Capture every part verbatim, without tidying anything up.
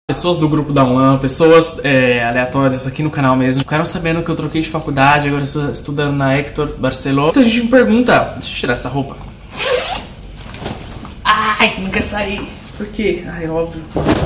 Pessoas do grupo da UNAM, pessoas é, aleatórias aqui no canal mesmo, ficaram sabendo que eu troquei de faculdade, agora eu estou estudando na Hector Barceló. Muita gente me pergunta, deixa eu tirar essa roupa. Ai, não quer sair. Por quê? Ai, óbvio.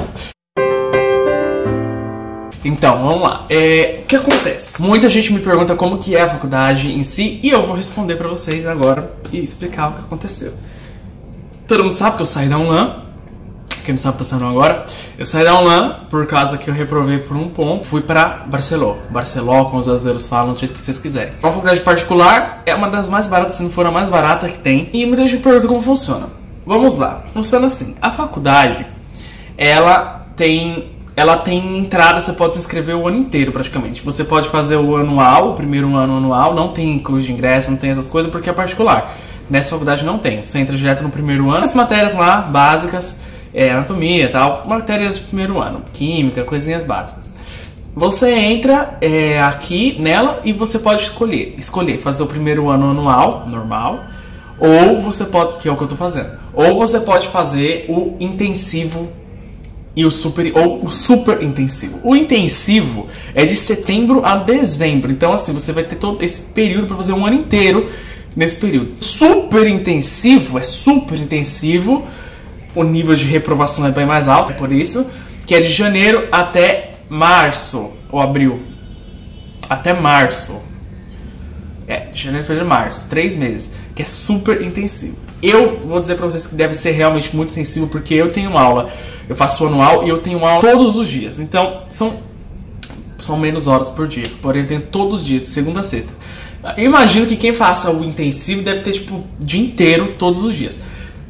Então, vamos lá. É, o que acontece? Muita gente me pergunta como que é a faculdade em si, e eu vou responder pra vocês agora e explicar o que aconteceu. Todo mundo sabe que eu saí da UNAM. Quem não sabe tá saindo agora. Eu saí da UNAM por causa que eu reprovei por um ponto. Fui pra Barceló. Barceló, como os brasileiros falam, do jeito que vocês quiserem. Uma faculdade particular é uma das mais baratas, se não for a mais barata que tem. E muita gente pergunta como funciona. Vamos lá. Funciona assim. A faculdade, ela tem... Ela tem entrada, você pode se inscrever o ano inteiro praticamente. Você pode fazer o anual, o primeiro ano anual. Não tem curso de ingresso, não tem essas coisas porque é particular. Nessa faculdade não tem. Você entra direto no primeiro ano. As matérias lá, básicas... É, anatomia e tal, matérias de primeiro ano, química, coisinhas básicas. Você entra é, aqui nela e você pode escolher, escolher fazer o primeiro ano anual, normal, ou você pode, que é o que eu tô fazendo, ou você pode fazer o intensivo e o super, ou o super intensivo. O intensivo é de setembro a dezembro, então assim, você vai ter todo esse período para fazer um ano inteiro nesse período. Super intensivo é super intensivo. O nível de reprovação é bem mais alto, é por isso, que é de janeiro até março, ou abril, até março, é, janeiro, fevereiro, março, três meses, que é super intensivo. Eu vou dizer pra vocês que deve ser realmente muito intensivo, porque eu tenho aula, eu faço anual e eu tenho aula todos os dias, então são, são menos horas por dia, porém eu tenho todos os dias, de segunda a sexta. Eu imagino que quem faça o intensivo deve ter tipo o dia inteiro, todos os dias.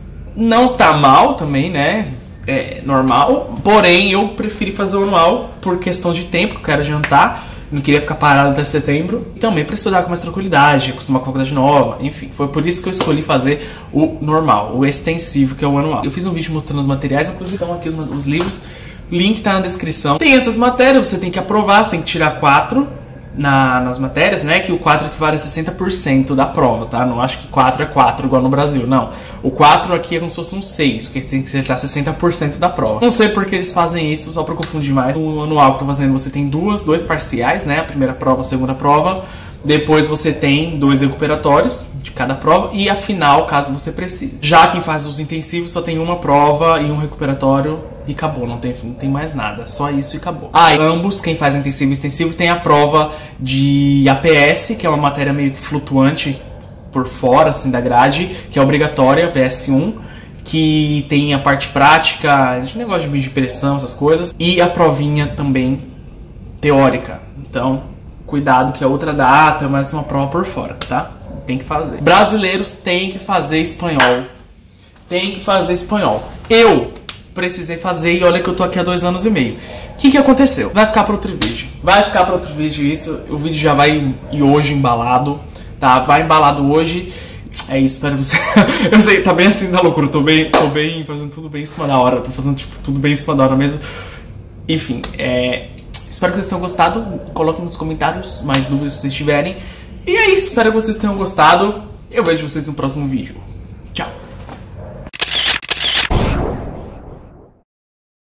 Não tá mal também, né? É normal. Porém, eu preferi fazer o anual por questão de tempo, que eu quero adiantar. Não queria ficar parado até setembro. E também para estudar com mais tranquilidade, acostumar com a faculdade nova. Enfim, foi por isso que eu escolhi fazer o normal, o extensivo, que é o anual. Eu fiz um vídeo mostrando os materiais, inclusive estão aqui os, os livros. Link tá na descrição. Tem essas matérias, você tem que aprovar, você tem que tirar quatro. Na, nas matérias, né, que o quatro equivale a sessenta por cento da prova, tá? Não acho que quatro é quatro igual no Brasil, não. O quatro aqui é como se fosse um seis, porque tem que acertar sessenta por cento da prova. Não sei porque eles fazem isso, só pra confundir mais. No anual que eu tô fazendo, você tem duas, dois parciais, né? A primeira prova, a segunda prova. Depois você tem dois recuperatórios de cada prova e a final, caso você precise. Já quem faz os intensivos só tem uma prova e um recuperatório e acabou, não tem, não tem mais nada, só isso e acabou. Ah, e ambos, quem faz intensivo e extensivo, tem a prova de A P S, que é uma matéria meio que flutuante por fora, assim, da grade, que é obrigatória, A P S um, que tem a parte prática, de negócio de medir pressão, essas coisas, e a provinha também teórica. Então, cuidado que é outra data, mas uma prova por fora, tá? Tem que fazer. Brasileiros têm que fazer espanhol. Tem que fazer espanhol. Eu precisei fazer e olha que eu tô aqui há dois anos e meio. O que que aconteceu? Vai ficar para outro vídeo. Vai ficar para outro vídeo isso. O vídeo já vai ir hoje embalado, tá? Vai embalado hoje. É isso, espero você. Eu sei, tá bem assim da loucura. Tô bem, tô bem, fazendo tudo bem em cima da hora. Tô fazendo tipo tudo bem em cima da hora mesmo. Enfim, é... espero que vocês tenham gostado. Coloquem nos comentários mais dúvidas se vocês tiverem. E é isso. Espero que vocês tenham gostado. Eu vejo vocês no próximo vídeo.